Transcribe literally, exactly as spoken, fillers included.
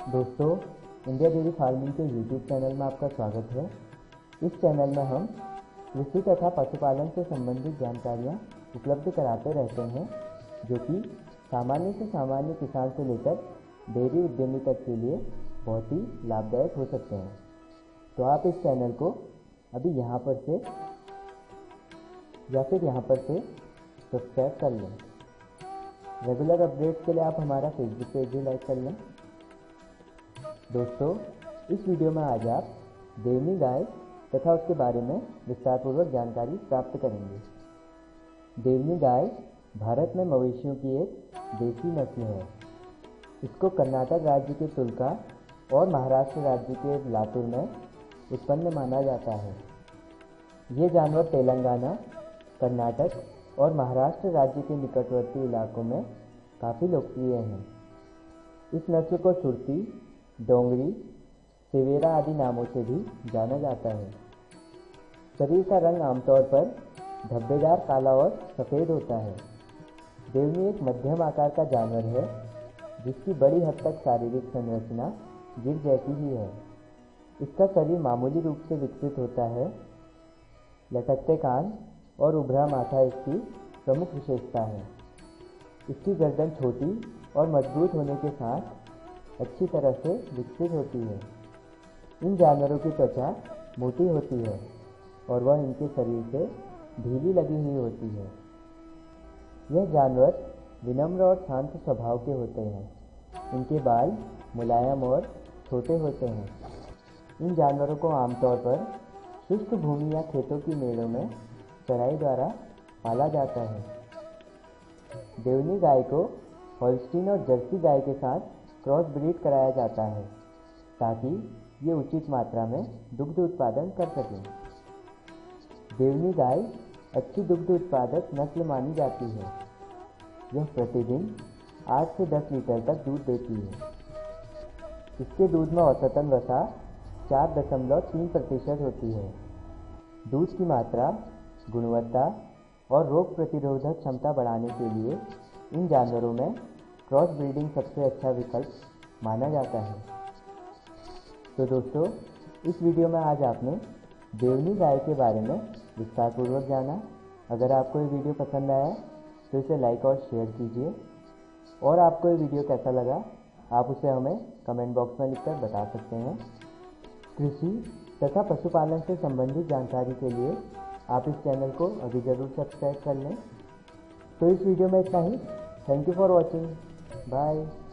दोस्तों, India dairy farming के YouTube channel में आपका स्वागत है। इस चैनल में हम कृषि तथा पशुपालन से संबंधित जानकारियाँ उपलब्ध कराते रहते हैं, जो कि सामान्य से सामान्य किसान से लेकर डेयरी उद्यमी तक के लिए बहुत ही लाभदायक हो सकते हैं। तो आप इस चैनल को अभी यहाँ पर से या फिर यहाँ पर से सब्सक्राइब कर लें। रेगुलर अपडेट्स के लिए आप हमारा फेसबुक पेज भी लाइक कर लें। दोस्तों, इस वीडियो में आज आप देवनी गाय तथा उसके बारे में विस्तारपूर्वक जानकारी प्राप्त करेंगे। देवनी गाय भारत में मवेशियों की एक देसी नस्ल है। इसको कर्नाटक राज्य के तुलका और महाराष्ट्र राज्य के लातूर में उत्पन्न माना जाता है। ये जानवर तेलंगाना, कर्नाटक और महाराष्ट्र राज्य के निकटवर्ती इलाकों में काफ़ी लोकप्रिय हैं। इस नस्ल को सुरती, डोंगरी, सेवेरा आदि नामों से भी जाना जाता है। शरीर का रंग आमतौर पर धब्बेदार काला और सफ़ेद होता है। देवनी एक मध्यम आकार का जानवर है, जिसकी बड़ी हद तक शारीरिक संरचना गिर जैसी ही है। इसका शरीर मामूली रूप से विकसित होता है। लटकते कान और उभरा माथा इसकी प्रमुख विशेषता है। इसकी गर्दन छोटी और मजबूत होने के साथ अच्छी तरह से विकसित होती है। इन जानवरों की त्वचा मोटी होती है और वह इनके शरीर से ढीली लगी हुई होती है। यह जानवर विनम्र और शांत स्वभाव के होते हैं। इनके बाल मुलायम और छोटे होते हैं। इन जानवरों को आमतौर पर शुष्क भूमि या खेतों की मेड़ों में चराई द्वारा पाला जाता है। देवनी गाय को होल्स्टीन और जर्सी गाय के साथ क्रॉस ब्रीड कराया जाता है, ताकि ये उचित मात्रा में दुग्ध उत्पादन कर सकें। देवनी गाय अच्छी दुग्ध उत्पादक नस्ल मानी जाती है। यह प्रतिदिन आठ से दस लीटर तक दूध देती है। इसके दूध में औसतन वसा चार दशमलव तीन प्रतिशत होती है। दूध की मात्रा, गुणवत्ता और रोग प्रतिरोधक क्षमता बढ़ाने के लिए इन जानवरों में क्रॉस ब्रीडिंग सबसे अच्छा विकल्प माना जाता है। तो दोस्तों, इस वीडियो में आज आपने देवनी गाय के बारे में विस्तारपूर्वक जाना। अगर आपको ये वीडियो पसंद आया तो इसे लाइक और शेयर कीजिए, और आपको ये वीडियो कैसा लगा आप उसे हमें कमेंट बॉक्स में लिखकर बता सकते हैं। कृषि तथा पशुपालन से संबंधित जानकारी के लिए आप इस चैनल को अभी ज़रूर सब्सक्राइब कर लें। तो इस वीडियो में इतना ही। Thank you for watching. Bye.